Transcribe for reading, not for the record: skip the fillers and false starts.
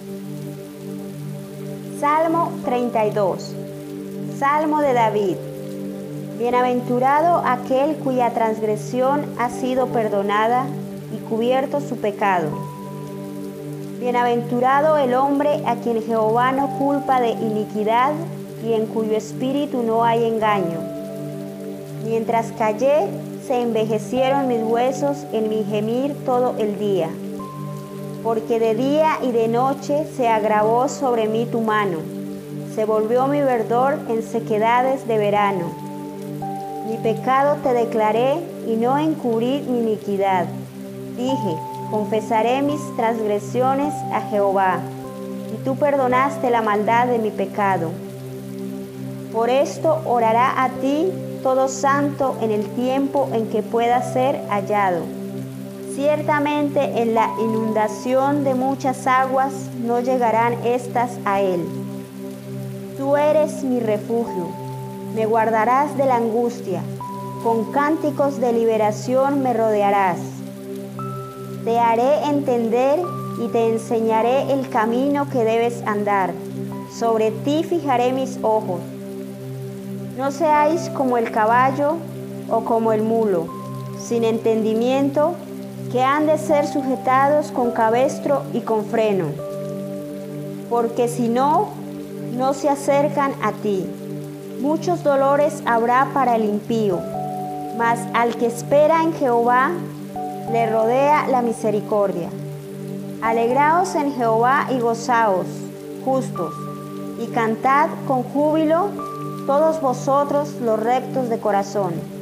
Salmo 32. Salmo de David. Bienaventurado aquel cuya transgresión ha sido perdonada y cubierto su pecado. Bienaventurado el hombre a quien Jehová no culpa de iniquidad y en cuyo espíritu no hay engaño. Mientras callé, se envejecieron mis huesos en mi gemir todo el día. Porque de día y de noche se agravó sobre mí tu mano, se volvió mi verdor en sequedades de verano. Mi pecado te declaré y no encubrí mi iniquidad. Dije, confesaré mis transgresiones a Jehová, y tú perdonaste la maldad de mi pecado. Por esto orará a ti todo santo en el tiempo en que pueda ser hallado. Ciertamente en la inundación de muchas aguas no llegarán estas a él. Tú eres mi refugio, me guardarás de la angustia, con cánticos de liberación me rodearás. Te haré entender y te enseñaré el camino que debes andar, sobre ti fijaré mis ojos. No seáis como el caballo o como el mulo, sin entendimiento, que han de ser sujetados con cabestro y con freno, porque si no, no se acercan a ti. Muchos dolores habrá para el impío, mas al que espera en Jehová, le rodea la misericordia. Alegraos en Jehová y gozaos, justos, y cantad con júbilo todos vosotros los rectos de corazón.